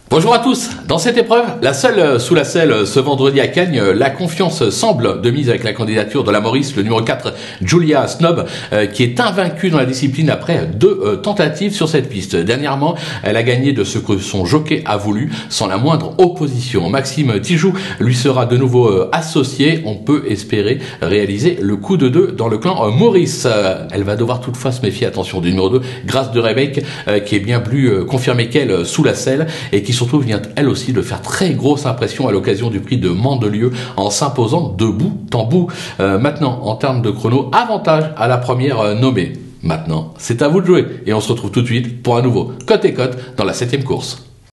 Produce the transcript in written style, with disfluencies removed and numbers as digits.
Bonjour à tous. Dans cette épreuve, la seule sous la selle ce vendredi à Cagnes, la confiance semble de mise avec la candidature de la Maurice, le numéro 4, Julia Snob, qui est invaincue dans la discipline après deux tentatives sur cette piste. Dernièrement, elle a gagné de ce que son jockey a voulu, sans la moindre opposition. Maxime Tijoux lui sera de nouveau associé. On peut espérer réaliser le coup de deux dans le clan Maurice. Elle va devoir toutefois se méfier, attention, du numéro 2, Grâce de Rebec, qui est bien plus confirmé qu'elle sous la selle et qui surtout vient elle aussi de faire très grosse impression à l'occasion du prix de Mandelieu en s'imposant de bout en bout. Maintenant, en termes de chrono, avantage à la première nommée. Maintenant, c'est à vous de jouer et on se retrouve tout de suite pour un nouveau Côte et Côte dans la 7e course.